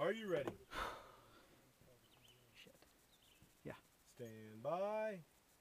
Are you ready? Shit. Yeah. Stand by.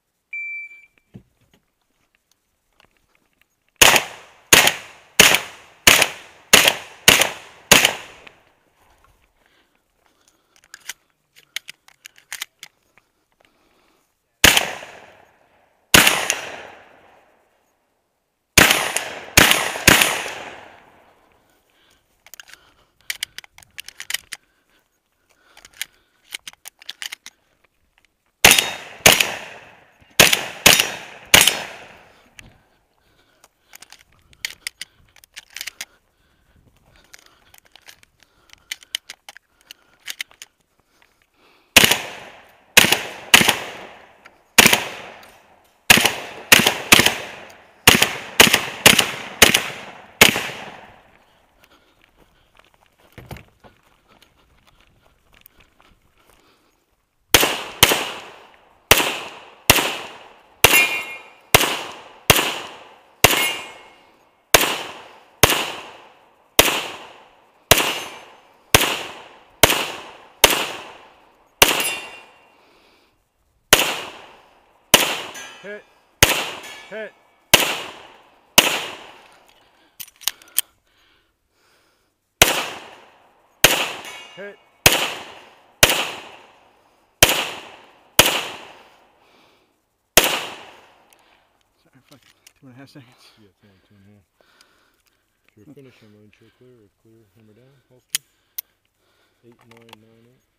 Hit. Hit. Hit. Sorry, fuck. 2.5 seconds. Yeah, it's only 2.5. If you're finished, I'm going to show clear. Clear, hammer down, holster. 8998.